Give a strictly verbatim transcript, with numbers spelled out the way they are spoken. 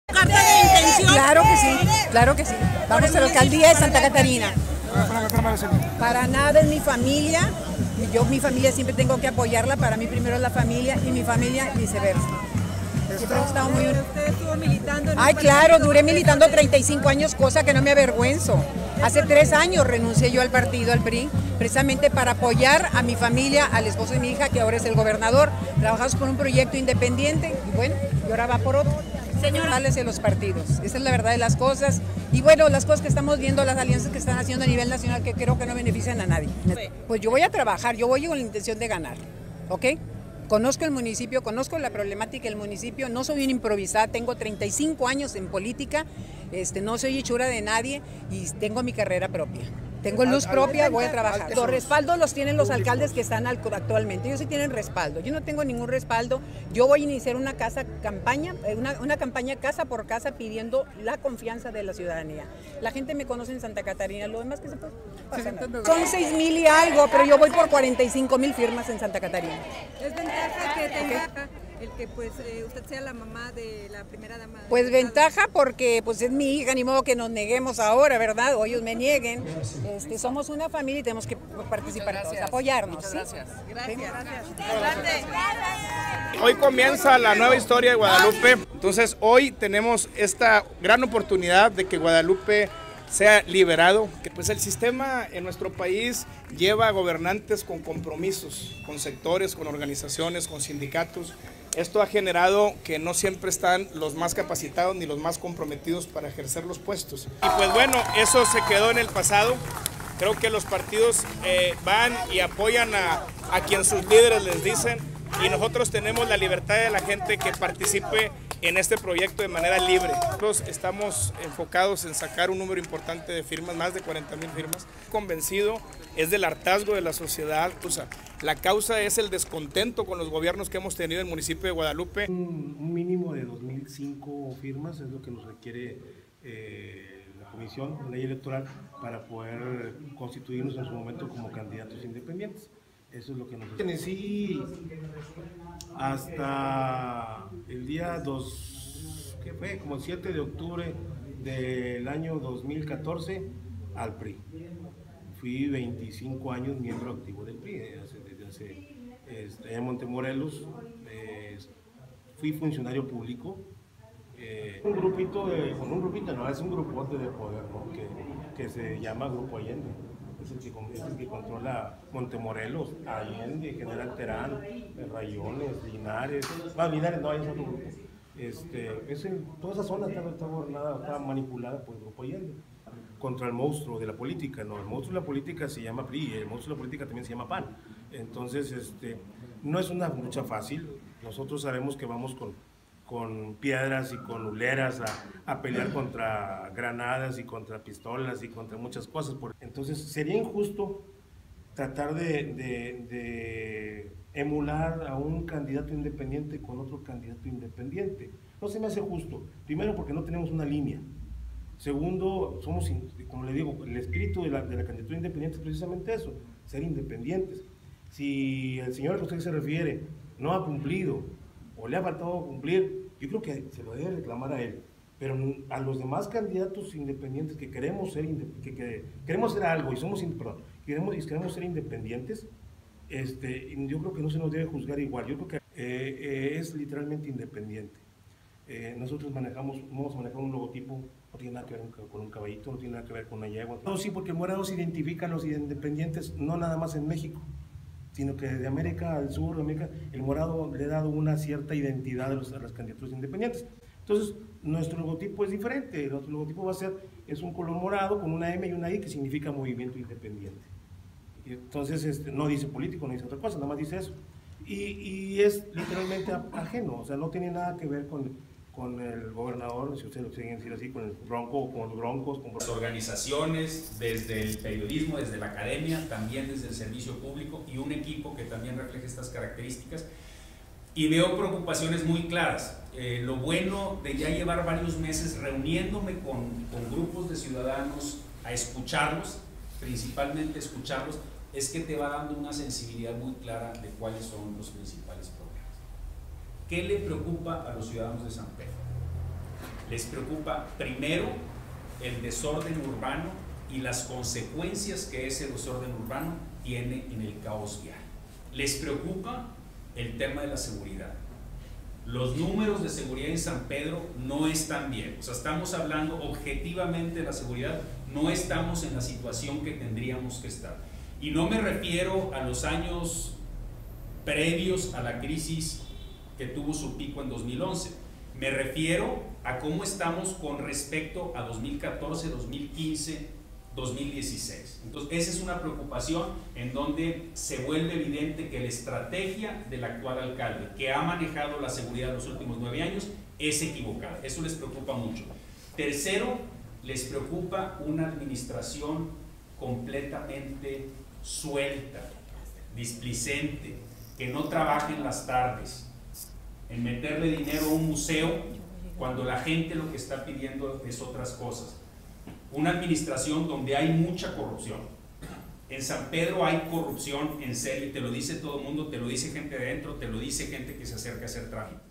¿Carta de intención? Claro que sí, claro que sí. Vamos a la alcaldía de Santa Catarina. Para nada, es mi familia. Yo, mi familia, siempre tengo que apoyarla. Para mí primero es la familia y mi familia viceversa. Siempre he estado muy... ¿Usted estuvo militando en Ay, un claro, partido? duré militando treinta y cinco años, cosa que no me avergüenzo. Hace tres años renuncié yo al partido, al P R I, precisamente para apoyar a mi familia, al esposo de mi hija, que ahora es el gobernador. Trabajamos por un proyecto independiente y bueno, y ahora va por otro. Señora, De los partidos, esa es la verdad de las cosas. Y bueno, las cosas que estamos viendo, las alianzas que están haciendo a nivel nacional, que creo que no benefician a nadie. Pues yo voy a trabajar, yo voy con la intención de ganar, ¿ok? Conozco el municipio, conozco la problemática del municipio, no soy una improvisada, tengo treinta y cinco años en política, este, no soy hechura de nadie y tengo mi carrera propia. Tengo luz propia, voy a trabajar. Los respaldos los tienen los alcaldes que están actualmente. Ellos sí tienen respaldo. Yo no tengo ningún respaldo. Yo voy a iniciar una casa campaña, una, una campaña casa por casa pidiendo la confianza de la ciudadanía. La gente me conoce en Santa Catarina. Lo demás que se puede pasar. Son seis mil y algo, pero yo voy por cuarenta y cinco mil firmas en Santa Catarina. ¿es ventaja que tenga el que pues eh, usted sea la mamá de la primera dama? Pues ventaja porque pues es mi hija, ni modo que nos neguemos ahora, ¿verdad? O ellos me nieguen. Este, somos una familia y tenemos que participar todos, apoyarnos. ¿sí? Gracias. Gracias. Hoy comienza la nueva historia de Guadalupe, entonces hoy tenemos esta gran oportunidad de que Guadalupe sea liberado, que pues el sistema en nuestro país lleva a gobernantes con compromisos, con sectores, con organizaciones, con sindicatos. Esto ha generado que no siempre están los más capacitados ni los más comprometidos para ejercer los puestos. Y pues bueno, eso se quedó en el pasado. Creo que los partidos eh, van y apoyan a, a quien sus líderes les dicen, y nosotros tenemos la libertad de la gente que participe en este proyecto de manera libre. Nosotros estamos enfocados en sacar un número importante de firmas, más de cuarenta mil firmas. Convencido es del hartazgo de la sociedad. O sea, la causa es el descontento con los gobiernos que hemos tenido en el municipio de Guadalupe. Un, un mínimo de dos mil cinco firmas es lo que nos requiere eh, la Comisión de Ley Electoral para poder constituirnos en su momento como candidatos independientes. Eso es lo que nos... En sí, hasta el día dos, ¿qué fue? Como el siete de octubre del año dos mil catorce al P R I. Fui veinticinco años miembro activo del P R I, desde, desde hace, este, en Montemorelos, eh, fui funcionario público. Eh, un grupito, de, con un grupito, no, es un grupote de poder, ¿no? que, que se llama Grupo Allende. Es el, que, es el que controla Montemorelos, Allende, General Terán, Rayones, Linares, no, Linares no, hay otro grupo. Este, es el, toda esa zona está, está gobernada, está manipulada por el Grupo Allende, contra el monstruo de la política. No, el monstruo de la política se llama P R I, el monstruo de la política también se llama P A N. Entonces, este, no es una lucha fácil. Nosotros sabemos que vamos con con piedras y con huleras a, a pelear contra granadas y contra pistolas y contra muchas cosas. Entonces sería injusto tratar de, de, de emular a un candidato independiente con otro candidato independiente. No se me hace justo, primero porque no tenemos una línea. Segundo, somos, como le digo, el espíritu de la, de la candidatura independiente es precisamente eso, ser independientes. Si el señor al que usted se refiere no ha cumplido o le ha faltado cumplir, yo creo que se lo debe reclamar a él, pero a los demás candidatos independientes que queremos ser, que, que queremos ser algo y somos, perdón, queremos, y queremos ser independientes, este, yo creo que no se nos debe juzgar igual. Yo creo que eh, eh, es literalmente independiente. Eh, nosotros manejamos, vamos a manejar un logotipo, no tiene nada que ver con un caballito, no tiene nada que ver con una yegua. No, sí, porque el morado se identifica a los independientes, no nada más en México, sino que de América al sur, de América, el morado le ha dado una cierta identidad a, los, a las candidaturas independientes. Entonces, nuestro logotipo es diferente. Nuestro logotipo va a ser, es un color morado con una M y una I que significa movimiento independiente. Y entonces, este, no dice político, no dice otra cosa, nada más dice eso. Y, y es literalmente ajeno, o sea, no tiene nada que ver con, con el gobernador, si ustedes lo quieren decir así, con el bronco, con los broncos. Con las organizaciones, desde el periodismo, desde la academia, también desde el servicio público y un equipo que también refleje estas características. Y veo preocupaciones muy claras. Eh, lo bueno de ya llevar varios meses reuniéndome con, con grupos de ciudadanos a escucharlos, principalmente escucharlos, es que te va dando una sensibilidad muy clara de cuáles son los principales problemas. ¿Qué le preocupa a los ciudadanos de San Pedro? Les preocupa primero el desorden urbano y las consecuencias que ese desorden urbano tiene en el caos vial. Les preocupa el tema de la seguridad. Los números de seguridad en San Pedro no están bien. O sea, estamos hablando objetivamente de la seguridad, no estamos en la situación que tendríamos que estar. Y no me refiero a los años previos a la crisis que tuvo su pico en dos mil once. Me refiero a cómo estamos con respecto a dos mil catorce, dos mil quince, dos mil dieciséis. Entonces, esa es una preocupación en donde se vuelve evidente que la estrategia del actual alcalde, que ha manejado la seguridad los últimos nueve años, es equivocada. Eso les preocupa mucho. Tercero, les preocupa una administración completamente suelta, displicente, que no trabaja en las tardes, en meterle dinero a un museo cuando la gente lo que está pidiendo es otras cosas. Una administración donde hay mucha corrupción. En San Pedro hay corrupción en serio, te lo dice todo el mundo, te lo dice gente de adentro, te lo dice gente que se acerca a hacer tráfico.